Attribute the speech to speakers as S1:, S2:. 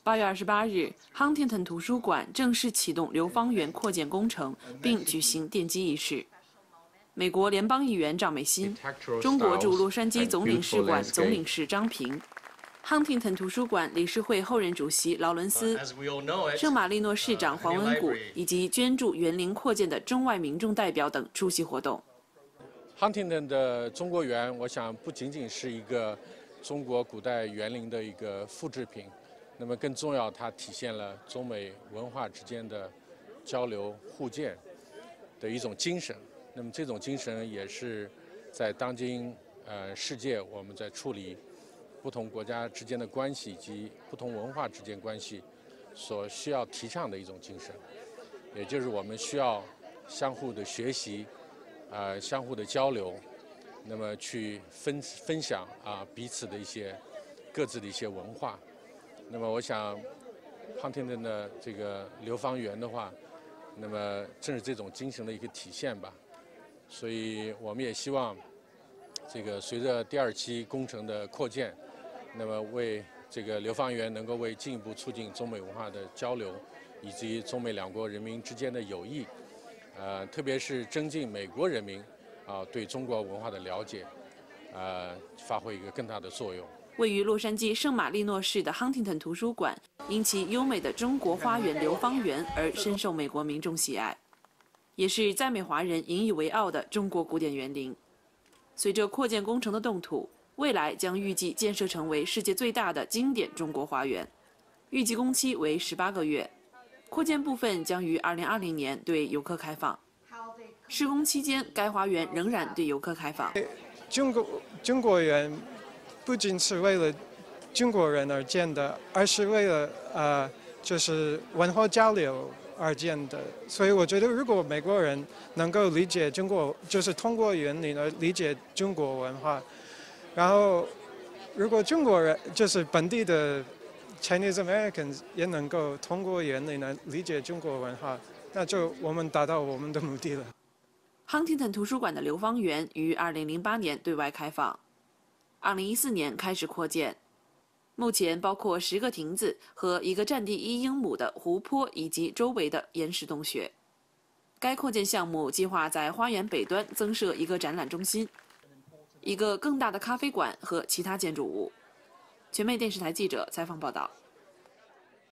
S1: 8月28日，康廷顿图书馆正式启动流芳园扩建工程，并举行奠基仪式。美国联邦议员赵美心、中国驻洛杉矶总领事馆总领事张平、康廷顿图书馆理事会后任主席劳伦斯、圣马力诺市长黄文谷以及捐助园林扩建的中外民众代表等出席活动。
S2: 康廷顿的中国园，我想不仅仅是一个中国古代园林的一个复制品，那么更重要，它体现了中美文化之间的交流互鉴的一种精神。那么这种精神也是在当今世界我们在处理不同国家之间的关系以及不同文化之间关系所需要提倡的一种精神，也就是我们需要相互的学习，相互的交流，那么去分享彼此的一些各自的一些文化。那么我想，康廷顿的这个流芳园的话，那么正是这种精神的一个体现吧。所以我们也希望，这个随着第2期工程的扩建，那么为这个流芳园能够为进一步促进中美文化的交流，以及中美两国人民之间的友谊，特别是增进美国人民对中国文化的了解，发挥一个更大的作用。
S1: 位于洛杉矶圣马力诺市的康廷顿图书馆，因其优美的中国花园流芳园而深受美国民众喜爱，也是在美华人引以为傲的中国古典园林。随着扩建工程的动土，未来将预计建设成为世界最大的经典中国花园，预计工期为18个月。扩建部分将于2020年对游客开放。施工期间，该花园仍然对游客开放。
S3: 中国园不仅是为了中国人而建的，而是为了就是文化交流而建的。所以我觉得，如果美国人能够理解中国，就是通过园林而理解中国文化，然后如果中国人就是本地的 Chinese Americans 也能够通过园林来理解中国文化，那就我们达到我们的目的了。
S1: 康廷顿图书馆的流芳园于2008年对外开放，2014年开始扩建。目前包括10个亭子和一个占地1英亩的湖泊以及周围的岩石洞穴。该扩建项目计划在花园北端增设一个展览中心、一个更大的咖啡馆和其他建筑物。全美电视台记者采访报道。